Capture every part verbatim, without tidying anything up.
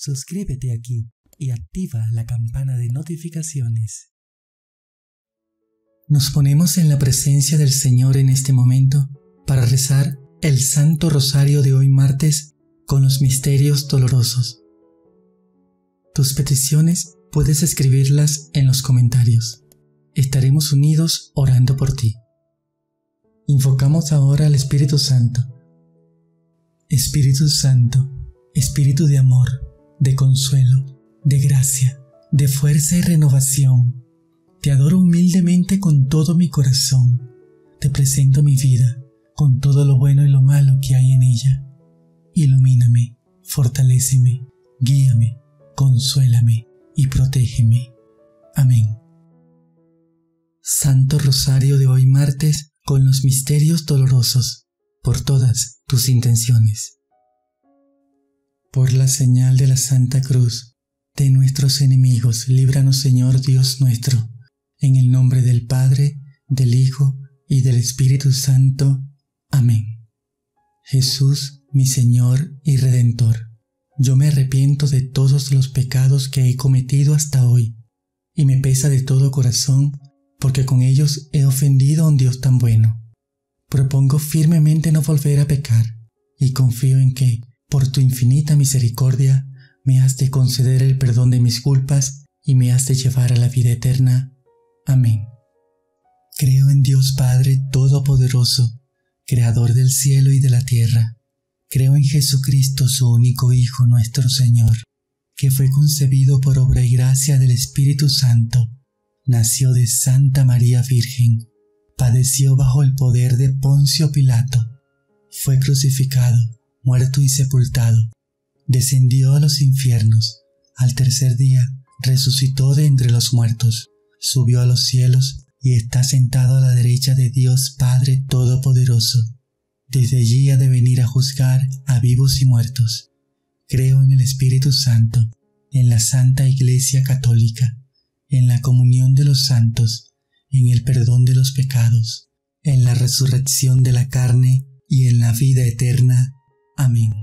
suscríbete aquí y activa la campana de notificaciones. Nos ponemos en la presencia del Señor en este momento para rezar el Santo Rosario de hoy martes con los misterios dolorosos. Tus peticiones puedes escribirlas en los comentarios. Estaremos unidos orando por ti. Invocamos ahora al Espíritu Santo. Espíritu Santo, Espíritu de amor, de consuelo, de gracia, de fuerza y renovación, te adoro humildemente con todo mi corazón. Te presento mi vida, con todo lo bueno y lo malo que hay en ella. Ilumíname, fortaléceme, guíame, consuélame y protégeme. Amén. Santo Rosario de hoy martes con los misterios dolorosos, por todas tus intenciones. Por la señal de la Santa Cruz de nuestros enemigos, líbranos, Señor Dios nuestro, en el nombre del Padre, del Hijo y del Espíritu Santo. Amén. Jesús, mi Señor y Redentor, yo me arrepiento de todos los pecados que he cometido hasta hoy, y me pesa de todo corazón, porque con ellos he ofendido a un Dios tan bueno. Propongo firmemente no volver a pecar, y confío en que, por tu infinita misericordia, me has de conceder el perdón de mis culpas y me has de llevar a la vida eterna. Amén. Creo en Dios Padre Todopoderoso, Creador del cielo y de la tierra. Creo en Jesucristo, su único Hijo, nuestro Señor, que fue concebido por obra y gracia del Espíritu Santo. Nació de Santa María Virgen, padeció bajo el poder de Poncio Pilato, fue crucificado, muerto y sepultado, descendió a los infiernos, al tercer día resucitó de entre los muertos, subió a los cielos y está sentado a la derecha de Dios Padre Todopoderoso. Desde allí ha de venir a juzgar a vivos y muertos. Creo en el Espíritu Santo, en la Santa Iglesia Católica, en la comunión de los santos, en el perdón de los pecados, en la resurrección de la carne y en la vida eterna. Amén.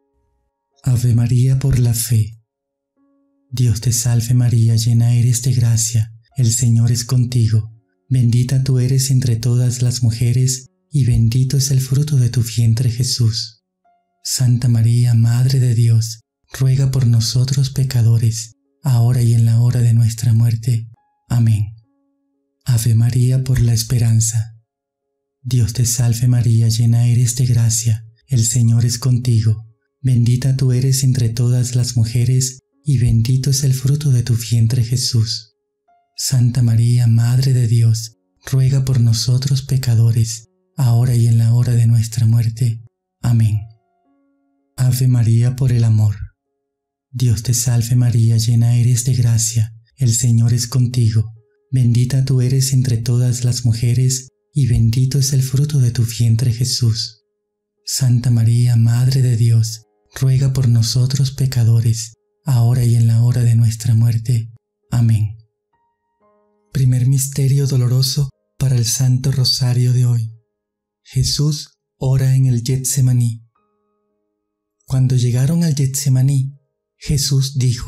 Ave María por la fe. Dios te salve María, llena eres de gracia, el Señor es contigo. Bendita tú eres entre todas las mujeres, y bendito es el fruto de tu vientre Jesús. Santa María, Madre de Dios, ruega por nosotros pecadores, ahora y en la hora de nuestra muerte. Amén. Ave María por la esperanza. Dios te salve María, llena eres de gracia, el Señor es contigo. Bendita tú eres entre todas las mujeres, y bendito es el fruto de tu vientre Jesús. Santa María, Madre de Dios, ruega por nosotros pecadores, ahora y en la hora de nuestra muerte. Amén. Ave María por el amor. Dios te salve María, llena eres de gracia, el Señor es contigo. Bendita tú eres entre todas las mujeres, y bendito es el fruto de tu vientre Jesús. Santa María, Madre de Dios, ruega por nosotros pecadores, ahora y en la hora de nuestra muerte. Amén. Primer misterio doloroso para el Santo Rosario de hoy. Jesús ora en el Getsemaní. Cuando llegaron al Getsemaní, Jesús dijo: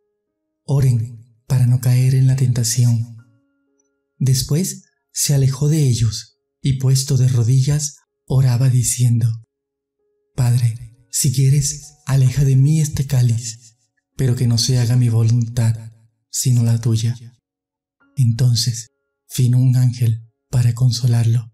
Oren para no caer en la tentación. Después se alejó de ellos y, puesto de rodillas, oraba diciendo: Padre, si quieres, aleja de mí este cáliz, pero que no se haga mi voluntad, sino la tuya. Entonces vino un ángel para consolarlo.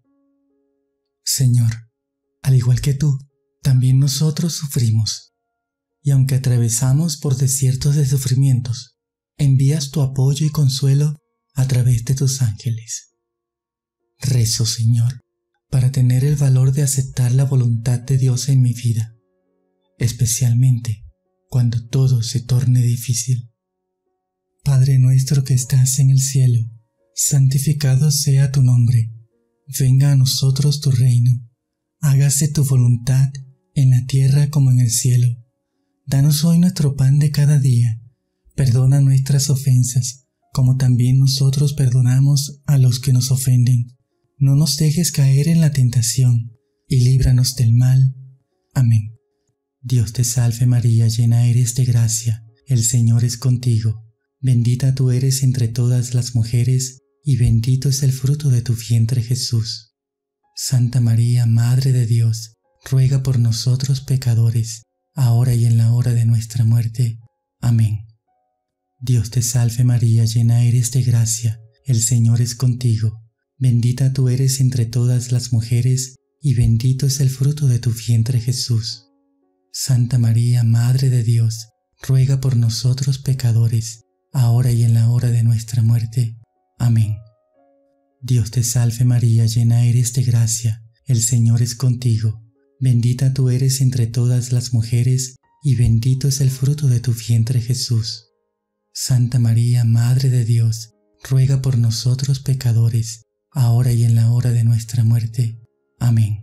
Señor, al igual que tú, también nosotros sufrimos, y aunque atravesamos por desiertos de sufrimientos, envías tu apoyo y consuelo a través de tus ángeles. Rezo, Señor, para tener el valor de aceptar la voluntad de Dios en mi vida, especialmente cuando todo se torne difícil. Padre nuestro que estás en el cielo, santificado sea tu nombre. Venga a nosotros tu reino. Hágase tu voluntad en la tierra como en el cielo. Danos hoy nuestro pan de cada día. Perdona nuestras ofensas, como también nosotros perdonamos a los que nos ofenden. No nos dejes caer en la tentación, y líbranos del mal. Amén. Dios te salve María, llena eres de gracia. el Señor es contigo. Bendita tú eres entre todas las mujeres, y bendito es el fruto de tu vientre Jesús. Santa María, Madre de Dios, ruega por nosotros pecadores, ahora y en la hora de nuestra muerte. Amén. Dios te salve María, llena eres de gracia, el Señor es contigo. Bendita tú eres entre todas las mujeres, y bendito es el fruto de tu vientre Jesús. Santa María, Madre de Dios, ruega por nosotros pecadores, ahora y en la hora de nuestra muerte. Amén. Dios te salve María, llena eres de gracia, el Señor es contigo. Bendita tú eres entre todas las mujeres, y bendito es el fruto de tu vientre Jesús. Santa María, Madre de Dios, ruega por nosotros pecadores, ahora y en la hora de nuestra muerte. Amén.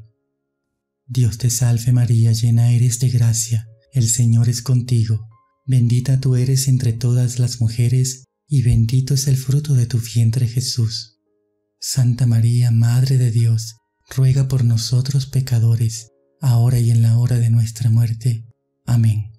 Dios te salve María, llena eres de gracia, el Señor es contigo. Bendita tú eres entre todas las mujeres, y bendito es el fruto de tu vientre Jesús. Santa María, Madre de Dios, ruega por nosotros pecadores, ahora y en la hora de nuestra muerte. Amén.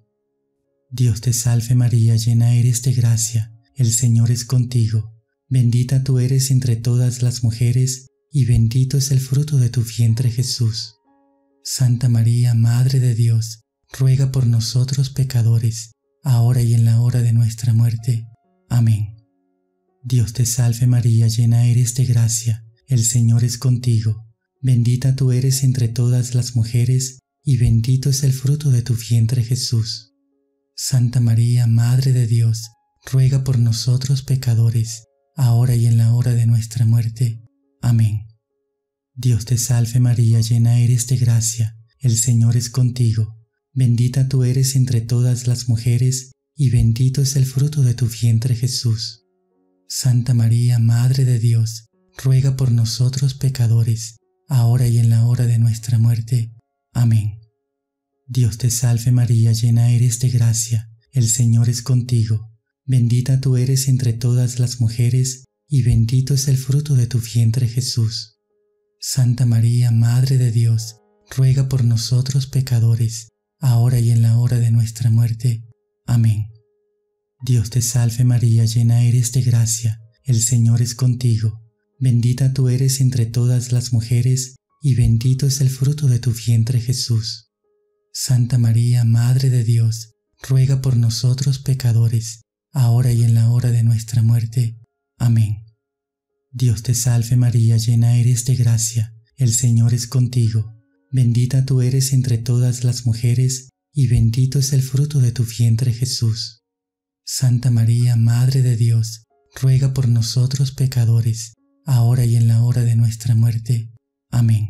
Dios te salve María, llena eres de gracia, el Señor es contigo. Bendita tú eres entre todas las mujeres, y bendito es el fruto de tu vientre Jesús. Santa María, Madre de Dios, ruega por nosotros pecadores, ahora y en la hora de nuestra muerte. Amén. Dios te salve María, llena eres de gracia, el Señor es contigo. Bendita tú eres entre todas las mujeres, y bendito es el fruto de tu vientre Jesús. Santa María, Madre de Dios, ruega por nosotros pecadores, ahora y en la hora de nuestra muerte. Amén. Dios te salve María, llena eres de gracia, el Señor es contigo. Bendita tú eres entre todas las mujeres, y bendito es el fruto de tu vientre Jesús. Santa María, Madre de Dios, ruega por nosotros pecadores, ahora y en la hora de nuestra muerte. Amén. Dios te salve María, llena eres de gracia, el Señor es contigo. Bendita tú eres entre todas las mujeres, y bendito es el fruto de tu vientre Jesús. Santa María, Madre de Dios, ruega por nosotros pecadores, ahora y en la hora de nuestra muerte. Amén. Dios te salve María, llena eres de gracia, el Señor es contigo. Bendita tú eres entre todas las mujeres, y bendito es el fruto de tu vientre Jesús. Santa María, Madre de Dios, ruega por nosotros pecadores, ahora y en la hora de nuestra muerte. Amén. Dios te salve María, llena eres de gracia, el Señor es contigo. Bendita tú eres entre todas las mujeres, y bendito es el fruto de tu vientre Jesús. Santa María, Madre de Dios, ruega por nosotros pecadores, ahora y en la hora de nuestra muerte. Amén.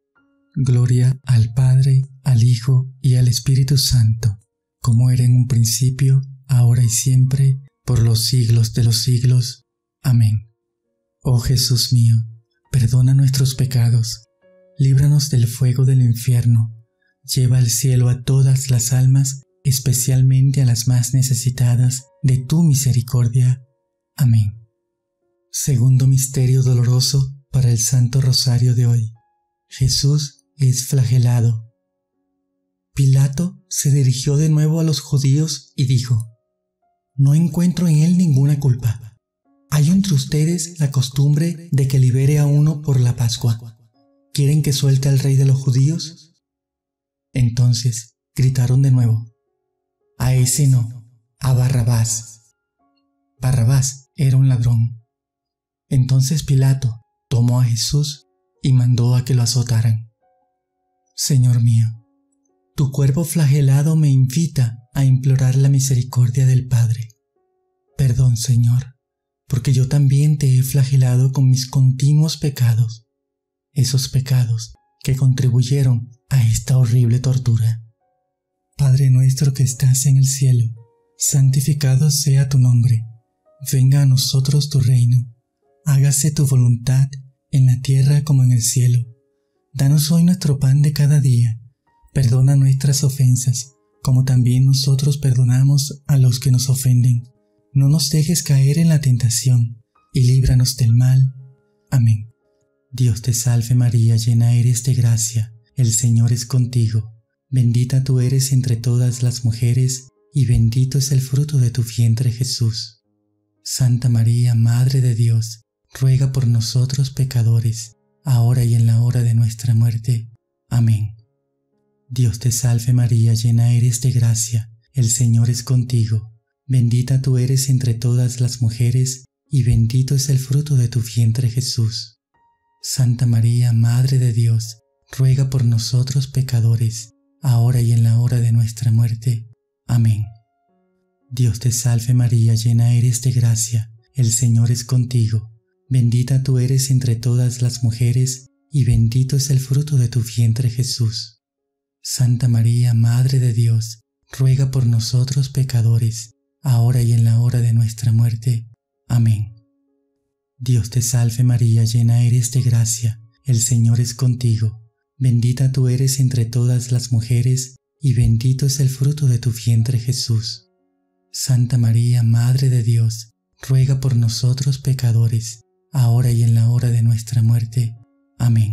Gloria al Padre, al Hijo y al Espíritu Santo, como era en un principio, ahora y siempre, por los siglos de los siglos. Amén. Oh Jesús mío, perdona nuestros pecados, líbranos del fuego del infierno, lleva al cielo a todas las almas, especialmente a las más necesitadas de tu misericordia. Amén. Segundo misterio doloroso para el Santo Rosario de hoy. Jesús es flagelado. Pilato se dirigió de nuevo a los judíos y dijo: No encuentro en él ninguna culpa. ¿Hay entre ustedes la costumbre de que libere a uno por la Pascua? ¿Quieren que suelte al rey de los judíos? Entonces gritaron de nuevo: A ese no, a Barrabás. Barrabás era un ladrón. Entonces Pilato tomó a Jesús y mandó a que lo azotaran. Señor mío, tu cuerpo flagelado me invita a implorar la misericordia del Padre. Perdón, Señor, porque yo también te he flagelado con mis continuos pecados, esos pecados que contribuyeron a esta horrible tortura. Padre nuestro que estás en el cielo, santificado sea tu nombre. Venga a nosotros tu reino. Hágase tu voluntad en la tierra como en el cielo. Danos hoy nuestro pan de cada día. Perdona nuestras ofensas, como también nosotros perdonamos a los que nos ofenden. No nos dejes caer en la tentación, y líbranos del mal. Amén. Dios te salve María, llena eres de gracia, el Señor es contigo. Bendita tú eres entre todas las mujeres, y bendito es el fruto de tu vientre Jesús. Santa María, Madre de Dios, ruega por nosotros pecadores, ahora y en la hora de nuestra muerte. Amén. Dios te salve María, llena eres de gracia, el Señor es contigo. Bendita tú eres entre todas las mujeres, y bendito es el fruto de tu vientre Jesús. Santa María, Madre de Dios, ruega por nosotros pecadores, ahora y en la hora de nuestra muerte. Amén. Dios te salve María, llena eres de gracia, el Señor es contigo. Bendita tú eres entre todas las mujeres, y bendito es el fruto de tu vientre Jesús. Santa María, Madre de Dios, ruega por nosotros pecadores, ahora y en la hora de nuestra muerte. Amén. Dios te salve María, llena eres de gracia, el Señor es contigo. Bendita tú eres entre todas las mujeres, y bendito es el fruto de tu vientre Jesús. Santa María, Madre de Dios, ruega por nosotros pecadores, ahora y en la hora de nuestra muerte. Amén.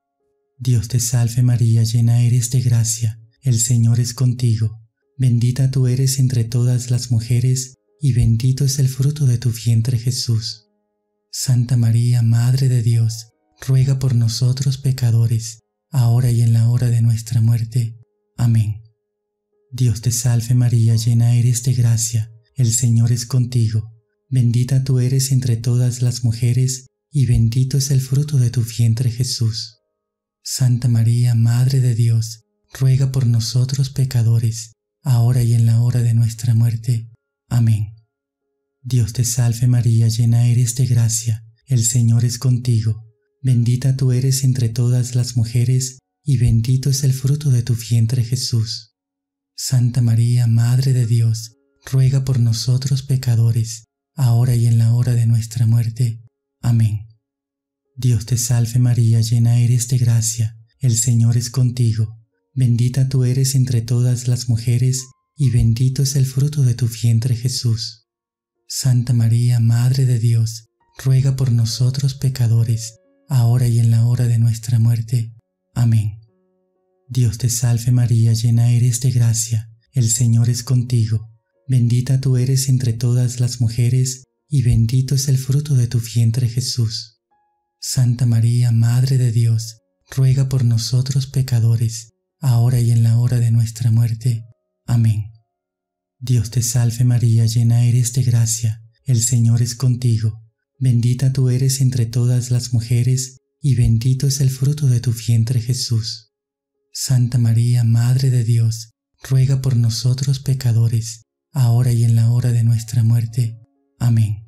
Dios te salve María, llena eres de gracia, el Señor es contigo. Bendita tú eres entre todas las mujeres, y bendito es el fruto de tu vientre Jesús. Santa María, Madre de Dios, ruega por nosotros pecadores, ahora y en la hora de nuestra muerte. Amén. Dios te salve María, llena eres de gracia, el Señor es contigo. Bendita tú eres entre todas las mujeres, y bendito es el fruto de tu vientre Jesús. Santa María, Madre de Dios, ruega por nosotros pecadores, ahora y en la hora de nuestra muerte. Amén. Dios te salve María, llena eres de gracia, el Señor es contigo. Bendita tú eres entre todas las mujeres, y bendito es el fruto de tu vientre Jesús. Santa María, Madre de Dios, ruega por nosotros pecadores, ahora y en la hora de nuestra muerte. Amén. Dios te salve María, llena eres de gracia, el Señor es contigo. Bendita tú eres entre todas las mujeres, y bendito es el fruto de tu vientre Jesús. Santa María, Madre de Dios, ruega por nosotros pecadores, ahora y en la hora de nuestra muerte. Amén. Dios te salve María, llena eres de gracia, el Señor es contigo. Bendita tú eres entre todas las mujeres, y bendito es el fruto de tu vientre Jesús. Santa María, Madre de Dios, ruega por nosotros pecadores, ahora y en la hora de nuestra muerte. Amén. Dios te salve María, llena eres de gracia, el Señor es contigo. Bendita tú eres entre todas las mujeres, y bendito es el fruto de tu vientre Jesús. Santa María, Madre de Dios, ruega por nosotros pecadores, ahora y en la hora de nuestra muerte. Amén.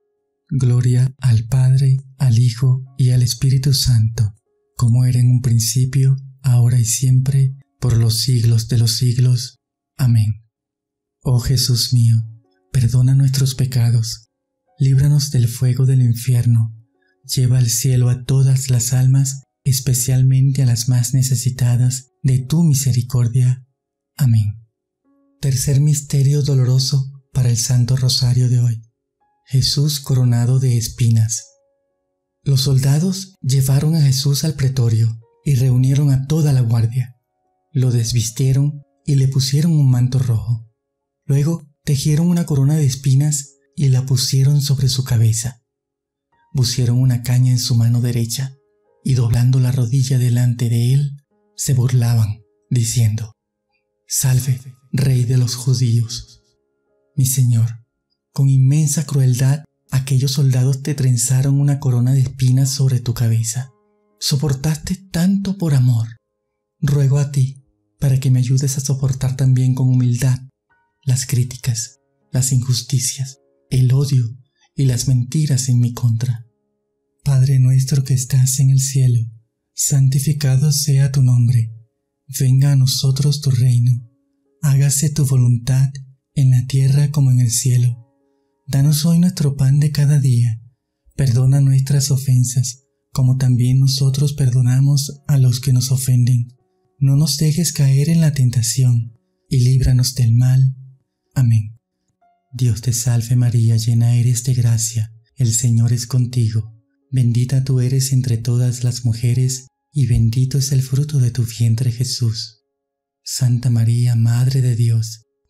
Gloria al Padre, al Hijo y al Espíritu Santo, como era en un principio, ahora y siempre, por los siglos de los siglos. Amén. Oh Jesús mío, perdona nuestros pecados, líbranos del fuego del infierno, lleva al cielo a todas las almas, especialmente a las más necesitadas de tu misericordia. Amén. Tercer misterio doloroso para el Santo Rosario de hoy. Jesús coronado de espinas. Los soldados llevaron a Jesús al pretorio y reunieron a toda la guardia. Lo desvistieron y le pusieron un manto rojo. Luego tejieron una corona de espinas y la pusieron sobre su cabeza. Pusieron una caña en su mano derecha y doblando la rodilla delante de él, se burlaban, diciendo: «Salve, Rey de los judíos». Mi Señor, con inmensa crueldad, aquellos soldados te trenzaron una corona de espinas sobre tu cabeza. Soportaste tanto por amor. Ruego a ti para que me ayudes a soportar también con humildad las críticas, las injusticias, el odio y las mentiras en mi contra. Padre nuestro que estás en el cielo, santificado sea tu nombre. Venga a nosotros tu reino. Hágase tu voluntad en la tierra como en el cielo. Danos hoy nuestro pan de cada día. Perdona nuestras ofensas, como también nosotros perdonamos a los que nos ofenden. No nos dejes caer en la tentación, y líbranos del mal. Amén. Dios te salve María, llena eres de gracia, el Señor es contigo. Bendita tú eres entre todas las mujeres, y bendito es el fruto de tu vientre Jesús. Santa María, Madre de Dios,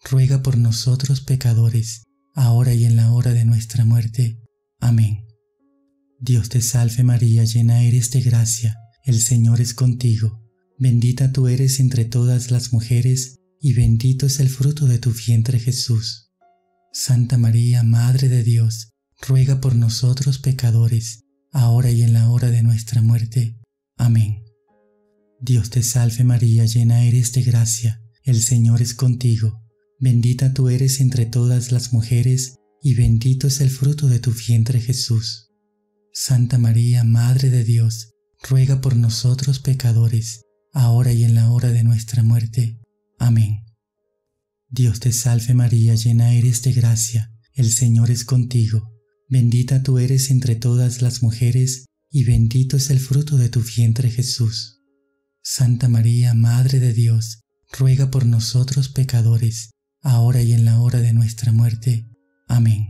ruega por nosotros pecadores, ahora y en la hora de nuestra muerte. Amén. Dios te salve María, llena eres de gracia, el Señor es contigo. Bendita tú eres entre todas las mujeres, y bendito es el fruto de tu vientre Jesús. Santa María, Madre de Dios, ruega por nosotros pecadores, ahora y en la hora de nuestra muerte. Amén. Dios te salve María, llena eres de gracia, el Señor es contigo. Bendita tú eres entre todas las mujeres, y bendito es el fruto de tu vientre Jesús. Santa María, Madre de Dios, ruega por nosotros pecadores, ahora y en la hora de nuestra muerte. Amén. Dios te salve María, llena eres de gracia, el Señor es contigo. Bendita tú eres entre todas las mujeres, y bendito es el fruto de tu vientre Jesús. Santa María, Madre de Dios, ruega por nosotros pecadores, ahora y en la hora de nuestra muerte. Amén.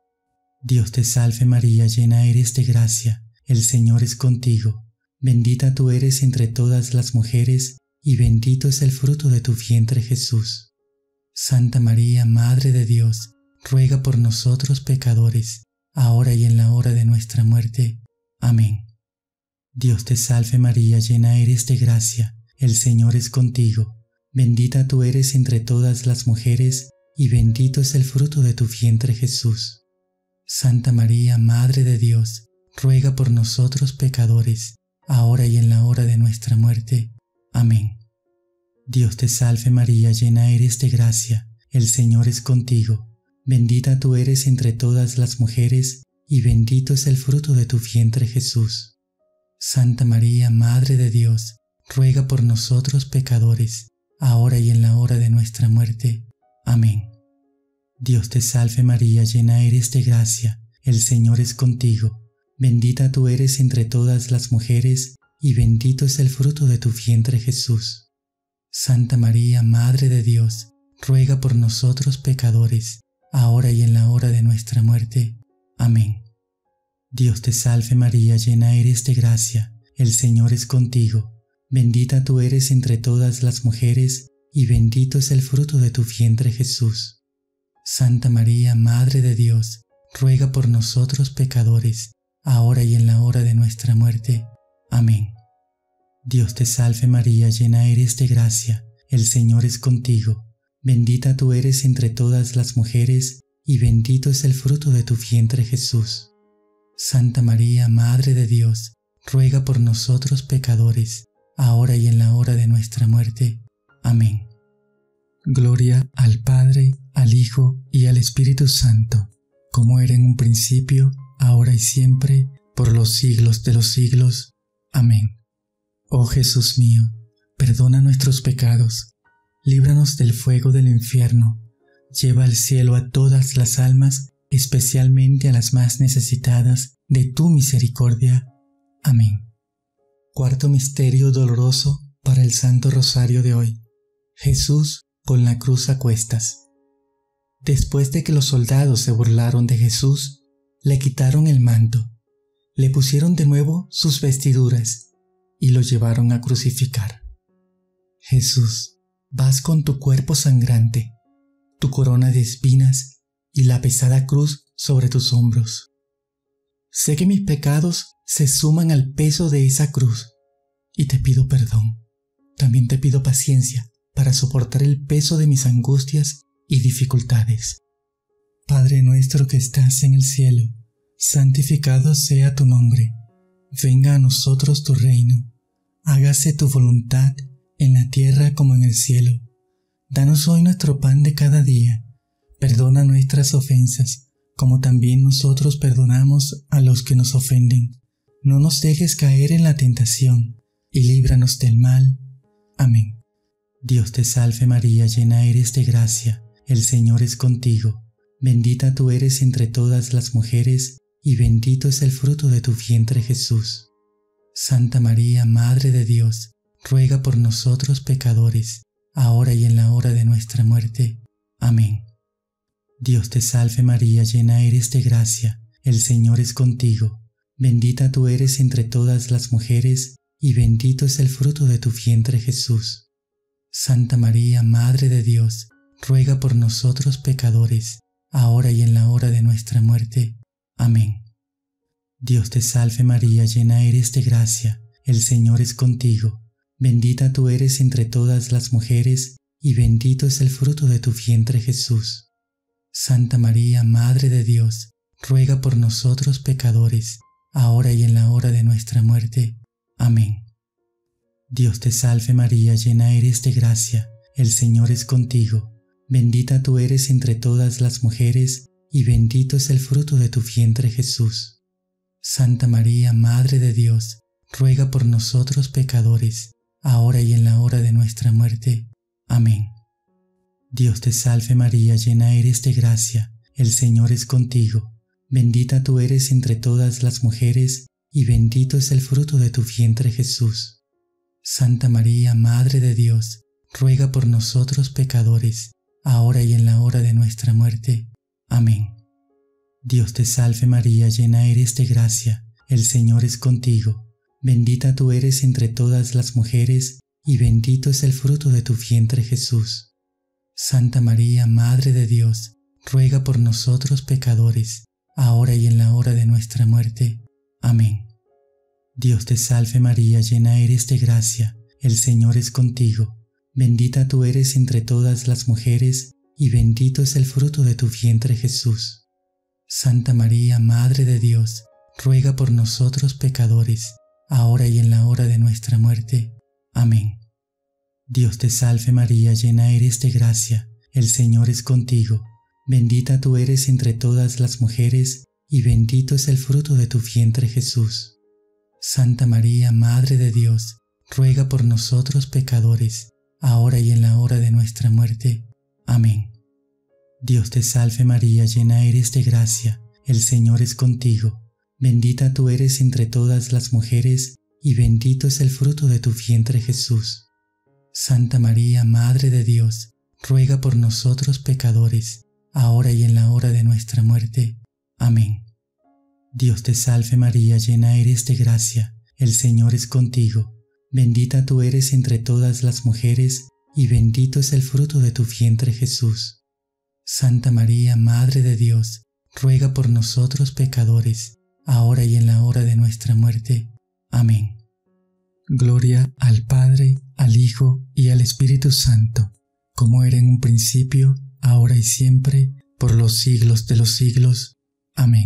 Dios te salve María, llena eres de gracia, el Señor es contigo. Bendita tú eres entre todas las mujeres, y bendito es el fruto de tu vientre Jesús. Santa María, Madre de Dios, ruega por nosotros pecadores, ahora y en la hora de nuestra muerte. Amén. Dios te salve María, llena eres de gracia, el Señor es contigo. Bendita tú eres entre todas las mujeres, y bendito es el fruto de tu vientre Jesús. Santa María, Madre de Dios, ruega por nosotros pecadores, ahora y en la hora de nuestra muerte. Amén. Dios te salve María, llena eres de gracia, el Señor es contigo. Bendita tú eres entre todas las mujeres, y bendito es el fruto de tu vientre Jesús. Santa María, Madre de Dios, ruega por nosotros pecadores, ahora y en la hora de nuestra muerte. Amén. Dios te salve María, llena eres de gracia, el Señor es contigo. Bendita tú eres entre todas las mujeres, y bendito es el fruto de tu vientre Jesús. Santa María, Madre de Dios, ruega por nosotros pecadores, ahora y en la hora de nuestra muerte. Amén. Dios te salve María, llena eres de gracia, el Señor es contigo. Bendita tú eres entre todas las mujeres, y bendito es el fruto de tu vientre Jesús. Santa María, Madre de Dios, ruega por nosotros pecadores, ahora y en la hora de nuestra muerte. Amén. Dios te salve María, llena eres de gracia, el Señor es contigo. Bendita tú eres entre todas las mujeres, y bendito es el fruto de tu vientre Jesús. Santa María, Madre de Dios, ruega por nosotros pecadores, ahora y en la hora de nuestra muerte. Amén. Gloria al Padre, al Hijo y al Espíritu Santo, como era en un principio, ahora y siempre, por los siglos de los siglos. Amén. Oh Jesús mío, perdona nuestros pecados, líbranos del fuego del infierno, lleva al cielo a todas las almas, especialmente a las más necesitadas de tu misericordia. Amén. Cuarto misterio doloroso para el Santo Rosario de hoy. Jesús con la cruz a cuestas. Después de que los soldados se burlaron de Jesús, le quitaron el manto, le pusieron de nuevo sus vestiduras y lo llevaron a crucificar. Jesús, vas con tu cuerpo sangrante, tu corona de espinas y la pesada cruz sobre tus hombros. Sé que mis pecados se suman al peso de esa cruz y te pido perdón. También te pido paciencia para soportar el peso de mis angustias y dificultades. Padre nuestro que estás en el cielo, santificado sea tu nombre. Venga a nosotros tu reino. Hágase tu voluntad en la tierra como en el cielo. Danos hoy nuestro pan de cada día. Perdona nuestras ofensas, como también nosotros perdonamos a los que nos ofenden. No nos dejes caer en la tentación, y líbranos del mal. Amén. Dios te salve María, llena eres de gracia, el Señor es contigo. Bendita tú eres entre todas las mujeres, y bendito es el fruto de tu vientre Jesús. Santa María, Madre de Dios, ruega por nosotros pecadores, ahora y en la hora de nuestra muerte. Amén. Dios te salve María, llena eres de gracia, el Señor es contigo. Bendita tú eres entre todas las mujeres, y bendito es el fruto de tu vientre Jesús. Santa María, Madre de Dios, ruega por nosotros pecadores, ahora y en la hora de nuestra muerte. Amén. Dios te salve María, llena eres de gracia, el Señor es contigo. Bendita tú eres entre todas las mujeres, y bendito es el fruto de tu vientre Jesús. Santa María, Madre de Dios, ruega por nosotros pecadores, ahora y en la hora de nuestra muerte. Amén. Dios te salve María, llena eres de gracia, el Señor es contigo. Bendita tú eres entre todas las mujeres, y bendito es el fruto de tu vientre Jesús. Santa María, Madre de Dios, ruega por nosotros pecadores, ahora y en la hora de nuestra muerte. Amén. Dios te salve María, llena eres de gracia, el Señor es contigo. Bendita tú eres entre todas las mujeres, y bendito es el fruto de tu vientre Jesús. Santa María, Madre de Dios, ruega por nosotros pecadores, ahora y en la hora de nuestra muerte. Amén. Dios te salve María, llena eres de gracia, el Señor es contigo. Bendita tú eres entre todas las mujeres, y bendito es el fruto de tu vientre Jesús. Santa María, Madre de Dios, ruega por nosotros pecadores, ahora y en la hora de nuestra muerte. Amén. Dios te salve María, llena eres de gracia, el Señor es contigo. Bendita tú eres entre todas las mujeres, y bendito es el fruto de tu vientre Jesús. Santa María, Madre de Dios, ruega por nosotros pecadores, ahora y en la hora de nuestra muerte. Amén. Dios te salve María, llena eres de gracia, el Señor es contigo. Bendita tú eres entre todas las mujeres, y bendito es el fruto de tu vientre Jesús. Santa María, Madre de Dios, ruega por nosotros pecadores, ahora y en la hora de nuestra muerte. Amén. Dios te salve María, llena eres de gracia, el Señor es contigo. Bendita tú eres entre todas las mujeres, y bendito es el fruto de tu vientre Jesús. Santa María, Madre de Dios, ruega por nosotros pecadores, ahora y en la hora de nuestra muerte. Amén. Dios te salve María, llena eres de gracia, el Señor es contigo. Bendita tú eres entre todas las mujeres, y bendito es el fruto de tu vientre Jesús. Santa María, Madre de Dios, ruega por nosotros pecadores, ahora y en la hora de nuestra muerte. Amén. Gloria al Padre, al Hijo y al Espíritu Santo, como era en un principio, ahora y siempre, por los siglos de los siglos. Amén.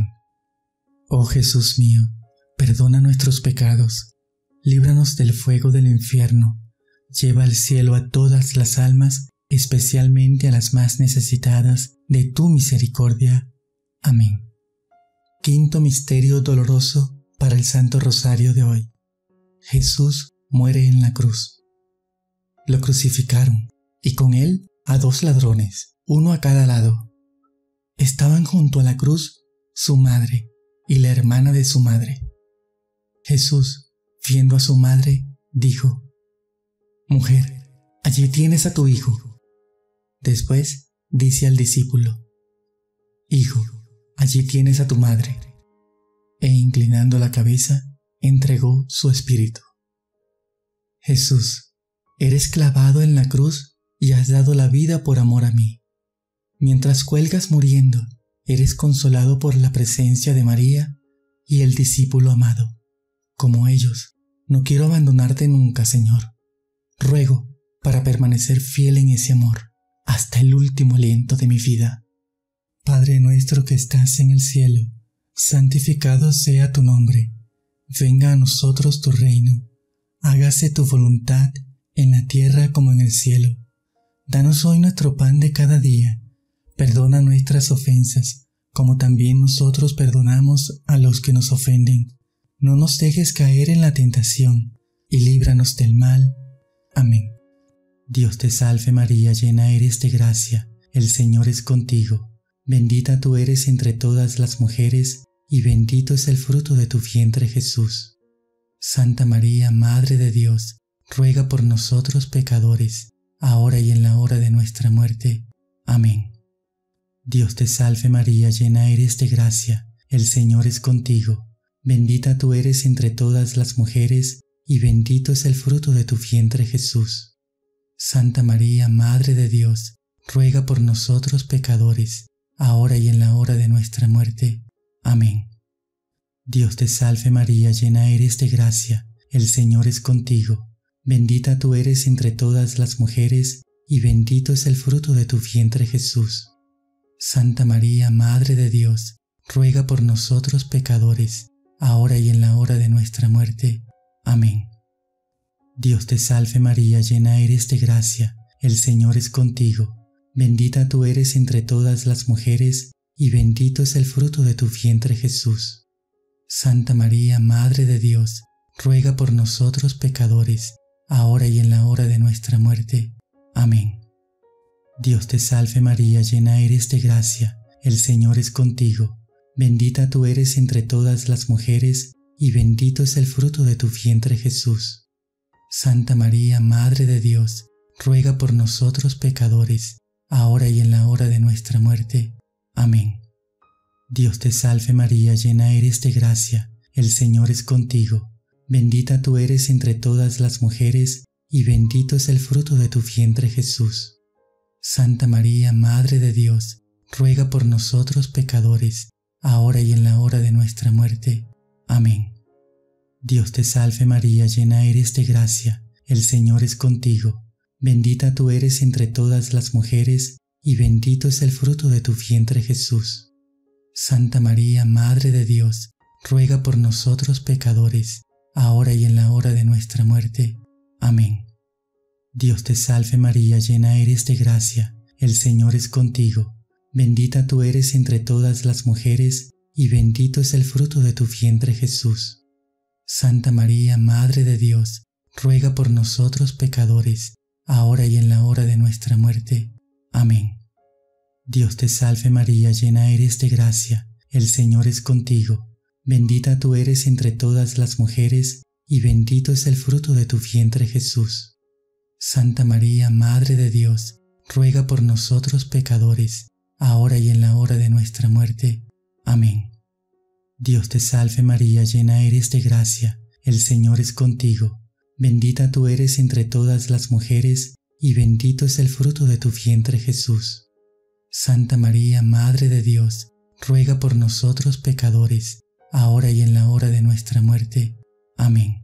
Oh Jesús mío, perdona nuestros pecados, líbranos del fuego del infierno, lleva al cielo a todas las almas, especialmente a las más necesitadas de tu misericordia. Amén. Quinto misterio doloroso para el Santo Rosario de hoy. Jesús muere en la cruz. Lo crucificaron, y con él a dos ladrones, uno a cada lado. Estaban junto a la cruz su madre y la hermana de su madre. Jesús, viendo a su madre, dijo: Mujer, allí tienes a tu hijo. Después dice al discípulo: Hijo, allí tienes a tu madre. E inclinando la cabeza, entregó su espíritu. Jesús, eres clavado en la cruz y has dado la vida por amor a mí. Mientras cuelgas muriendo, eres consolado por la presencia de María y el discípulo amado. Como ellos, no quiero abandonarte nunca, Señor. Ruego para permanecer fiel en ese amor hasta el último aliento de mi vida. Padre nuestro que estás en el cielo, santificado sea tu nombre. Venga a nosotros tu reino. Hágase tu voluntad en la tierra como en el cielo. Danos hoy nuestro pan de cada día. Perdona nuestras ofensas, como también nosotros perdonamos a los que nos ofenden. No nos dejes caer en la tentación, y líbranos del mal. Amén. Dios te salve María, llena eres de gracia, el Señor es contigo. Bendita tú eres entre todas las mujeres, y bendito es el fruto de tu vientre Jesús. Santa María, Madre de Dios, ruega por nosotros pecadores, ahora y en la hora de nuestra muerte. Amén. Dios te salve María, llena eres de gracia, el Señor es contigo. Bendita tú eres entre todas las mujeres, y bendito es el fruto de tu vientre Jesús. Santa María, Madre de Dios, ruega por nosotros pecadores, ahora y en la hora de nuestra muerte. Amén. Dios te salve María, llena eres de gracia, el Señor es contigo. Bendita tú eres entre todas las mujeres, y bendito es el fruto de tu vientre Jesús. Santa María, Madre de Dios, ruega por nosotros pecadores, ahora y en la hora de nuestra muerte. Amén. Dios te salve María, llena eres de gracia, el Señor es contigo. Bendita tú eres entre todas las mujeres, y bendito es el fruto de tu vientre Jesús. Santa María, Madre de Dios, ruega por nosotros pecadores, ahora y en la hora de nuestra muerte. Amén. Dios te salve María, llena eres de gracia, el Señor es contigo. Bendita tú eres entre todas las mujeres, y bendito es el fruto de tu vientre Jesús. Santa María, Madre de Dios, ruega por nosotros pecadores, ahora y en la hora de nuestra muerte. Amén. Dios te salve María, llena eres de gracia, el Señor es contigo. Bendita tú eres entre todas las mujeres, y bendito es el fruto de tu vientre Jesús. Santa María, Madre de Dios, ruega por nosotros pecadores, ahora y en la hora de nuestra muerte. Amén. Dios te salve María, llena eres de gracia, el Señor es contigo. Bendita tú eres entre todas las mujeres, y bendito es el fruto de tu vientre Jesús. Santa María, Madre de Dios, ruega por nosotros pecadores, ahora y en la hora de nuestra muerte. Amén. Dios te salve María, llena eres de gracia, el Señor es contigo. Bendita tú eres entre todas las mujeres, y bendito es el fruto de tu vientre Jesús. Santa María, Madre de Dios, ruega por nosotros pecadores, ahora y en la hora de nuestra muerte. Amén. Dios te salve María, llena eres de gracia, el Señor es contigo. Bendita tú eres entre todas las mujeres, y bendito es el fruto de tu vientre Jesús. Santa María, Madre de Dios, ruega por nosotros pecadores, ahora y en la hora de nuestra muerte. Amén. Dios te salve María, llena eres de gracia, el Señor es contigo. Bendita tú eres entre todas las mujeres, y bendito es el fruto de tu vientre Jesús. Santa María, Madre de Dios, ruega por nosotros pecadores, ahora y en la hora de nuestra muerte. Amén.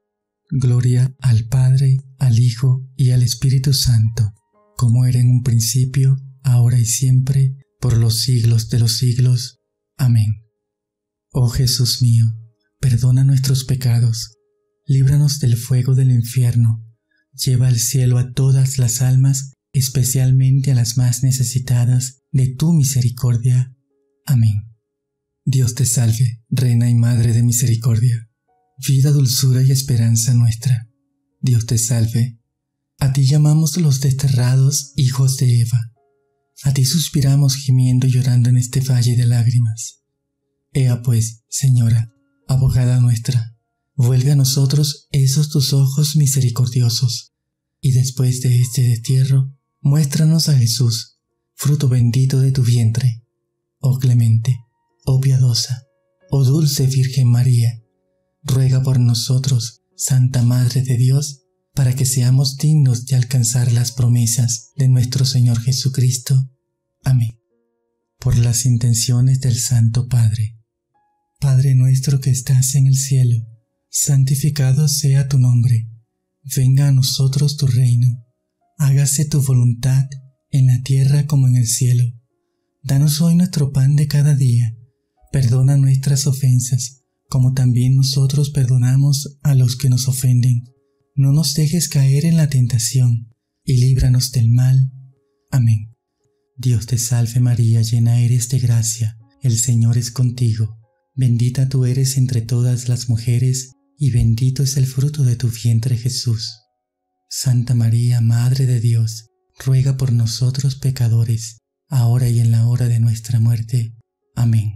Gloria al Padre, al Hijo y al Espíritu Santo, como era en un principio, ahora y siempre, por los siglos de los siglos. Amén. Oh Jesús mío, perdona nuestros pecados, líbranos del fuego del infierno, lleva al cielo a todas las almas, especialmente a las más necesitadas de tu misericordia. Amén. Dios te salve, Reina y Madre de misericordia, vida, dulzura y esperanza nuestra. Dios te salve. A ti llamamos los desterrados hijos de Eva. A ti suspiramos gimiendo y llorando en este valle de lágrimas. Ea pues, Señora, abogada nuestra, vuelve a nosotros esos tus ojos misericordiosos, y después de este destierro, muéstranos a Jesús, fruto bendito de tu vientre. Oh clemente, oh piadosa, oh dulce Virgen María, ruega por nosotros, Santa Madre de Dios, para que seamos dignos de alcanzar las promesas de nuestro Señor Jesucristo. Amén. Por las intenciones del Santo Padre. Padre nuestro que estás en el cielo, santificado sea tu nombre. Venga a nosotros tu reino. Hágase tu voluntad en la tierra como en el cielo. Danos hoy nuestro pan de cada día. Perdona nuestras ofensas, como también nosotros perdonamos a los que nos ofenden. No nos dejes caer en la tentación, y líbranos del mal. Amén. Dios te salve María, llena eres de gracia, el Señor es contigo. Bendita tú eres entre todas las mujeres, y bendito es el fruto de tu vientre Jesús. Santa María, Madre de Dios, ruega por nosotros pecadores, ahora y en la hora de nuestra muerte. Amén.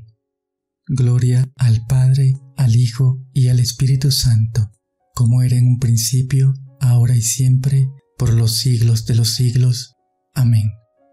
Gloria al Padre, al Hijo y al Espíritu Santo, como era en un principio, ahora y siempre, por los siglos de los siglos. Amén.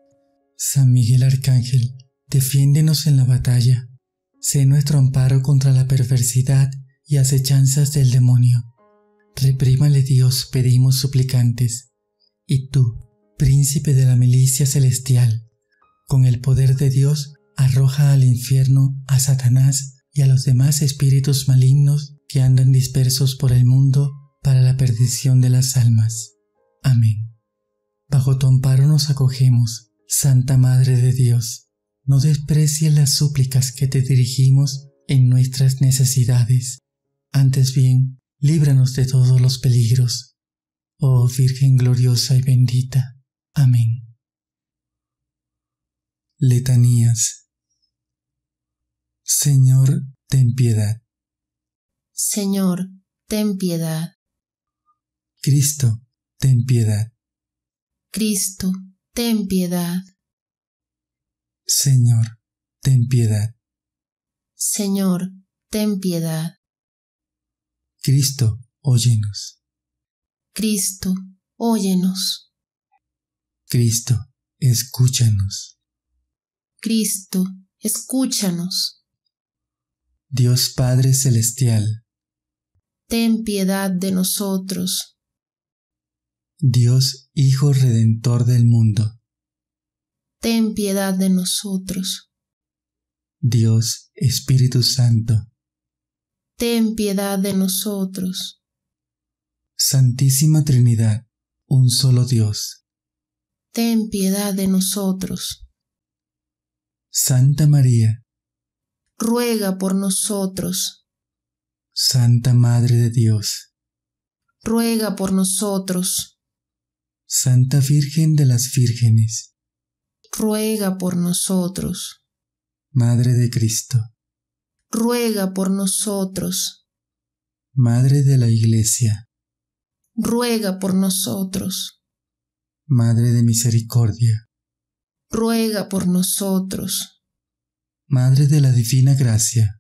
San Miguel Arcángel, defiéndenos en la batalla. Sé nuestro amparo contra la perversidad y acechanzas del demonio. Reprímale Dios, pedimos suplicantes. Y tú, príncipe de la milicia celestial, con el poder de Dios arroja al infierno a Satanás y a los demás espíritus malignos que andan dispersos por el mundo para la perdición de las almas. Amén. Bajo tu amparo nos acogemos, Santa Madre de Dios. No desprecies las súplicas que te dirigimos en nuestras necesidades. Antes bien, líbranos de todos los peligros. Oh Virgen gloriosa y bendita. Amén. Letanías. Señor, ten piedad. Señor, ten piedad. Cristo, ten piedad. Cristo, ten piedad. Señor, ten piedad. Señor, ten piedad. Cristo, óyenos. Cristo, óyenos. Cristo, escúchanos. Cristo, escúchanos. Dios Padre Celestial, ten piedad de nosotros. Dios Hijo Redentor del mundo, ten piedad de nosotros. Dios Espíritu Santo, ten piedad de nosotros. Santísima Trinidad, un solo Dios, ten piedad de nosotros. Santa María, ruega por nosotros. Santa Madre de Dios, ruega por nosotros. Santa Virgen de las Vírgenes, ruega por nosotros. Madre de Cristo, ruega por nosotros. Madre de la Iglesia, ruega por nosotros. Madre de Misericordia, ruega por nosotros. Madre de la Divina Gracia,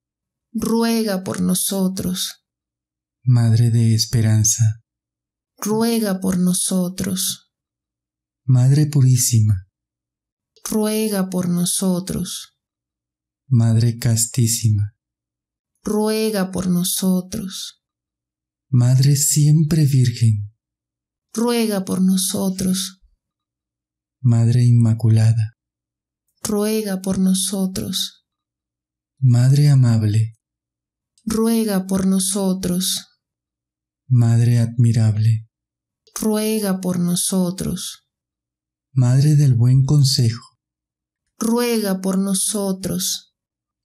ruega por nosotros. Madre de Esperanza, ruega por nosotros. Madre Purísima, ruega por nosotros. Madre Castísima, ruega por nosotros. Madre Siempre Virgen, ruega por nosotros. Madre Inmaculada, ruega por nosotros. Madre Amable, ruega por nosotros. Madre Admirable, ruega por nosotros. Madre del Buen Consejo, ruega por nosotros.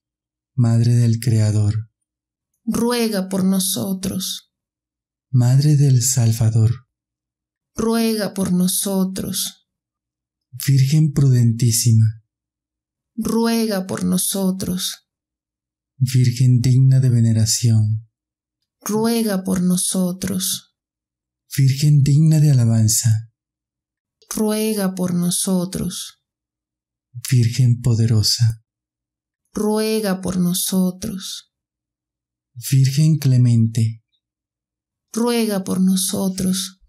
Madre del Creador, ruega por nosotros. Madre del Salvador, ruega por nosotros. Virgen prudentísima, ruega por nosotros. Virgen digna de veneración, ruega por nosotros. Virgen digna de alabanza, ruega por nosotros. Virgen poderosa, ruega por nosotros. Virgen clemente, ruega por nosotros.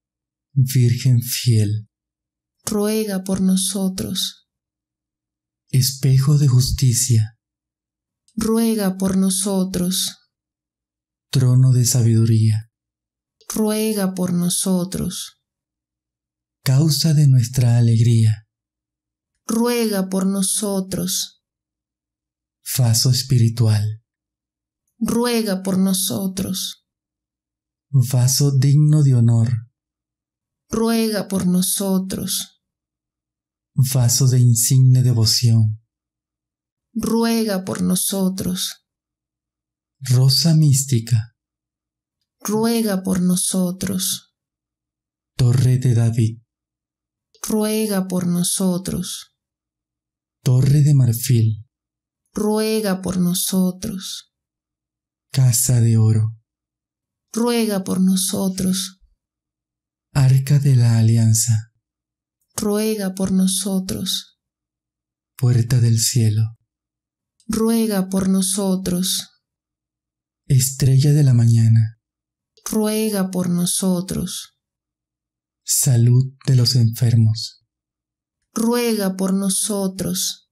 Virgen fiel, ruega por nosotros. espejo de justicia, ruega por nosotros. trono de sabiduría, ruega por nosotros. causa de nuestra alegría, ruega por nosotros. vaso espiritual, ruega por nosotros. vaso digno de honor, ruega por nosotros. vaso de insigne devoción, ruega por nosotros. rosa mística, ruega por nosotros. torre de David, ruega por nosotros. torre de marfil, ruega por nosotros. casa de oro, ruega por nosotros. arca de la alianza, ruega por nosotros. puerta del cielo, ruega por nosotros. estrella de la mañana, ruega por nosotros. salud de los enfermos, ruega por nosotros.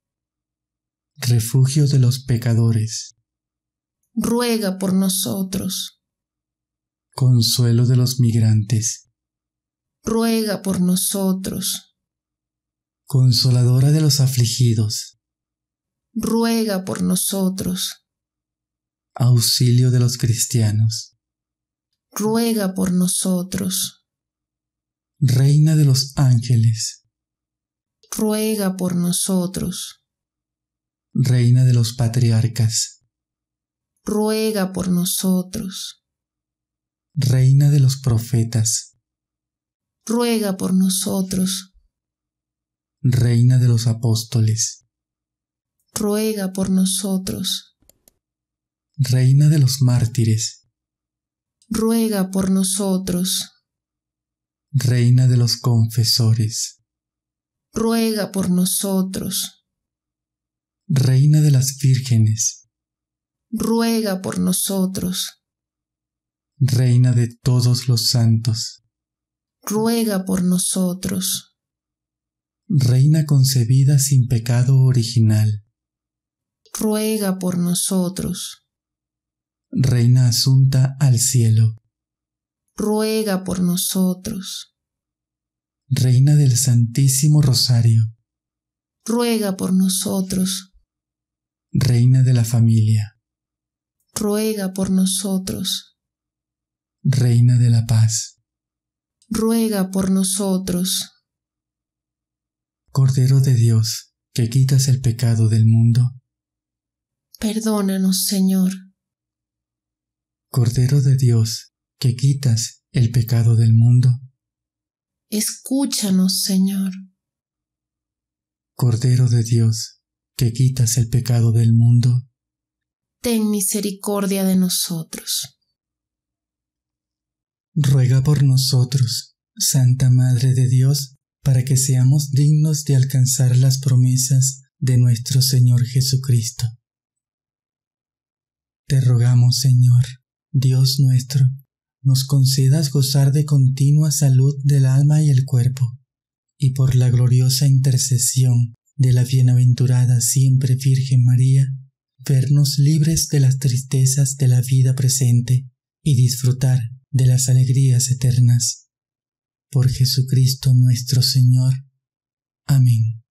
refugio de los pecadores, ruega por nosotros. consuelo de los migrantes, ruega por nosotros. Consoladora de los afligidos, Ruega por nosotros. auxilio de los cristianos, Ruega por nosotros. Reina de los ángeles, Ruega por nosotros. Reina de los patriarcas, Ruega por nosotros. Reina de los profetas, Ruega por nosotros. Reina de los apóstoles, Ruega por nosotros. Reina de los mártires, Ruega por nosotros. Reina de los confesores, Ruega por nosotros. Reina de las vírgenes, Ruega por nosotros. Reina de todos los santos, Ruega por nosotros. Reina concebida sin pecado original, Ruega por nosotros. Reina asunta al cielo, Ruega por nosotros. Reina del Santísimo Rosario, Ruega por nosotros. Reina de la familia, Ruega por nosotros. Reina de la paz, Ruega por nosotros. Cordero de Dios, que quitas el pecado del mundo, Perdónanos, Señor. Cordero de Dios, que quitas el pecado del mundo, Escúchanos, Señor. Cordero de Dios, que quitas el pecado del mundo, Ten misericordia de nosotros. ruega por nosotros, Santa Madre de Dios, para que seamos dignos de alcanzar las promesas de nuestro Señor Jesucristo. Te rogamos, Señor, Dios nuestro, nos concedas gozar de continua salud del alma y el cuerpo, y por la gloriosa intercesión de la bienaventurada siempre Virgen María, vernos libres de las tristezas de la vida presente y disfrutar de las alegrías eternas. Por Jesucristo nuestro Señor. Amén.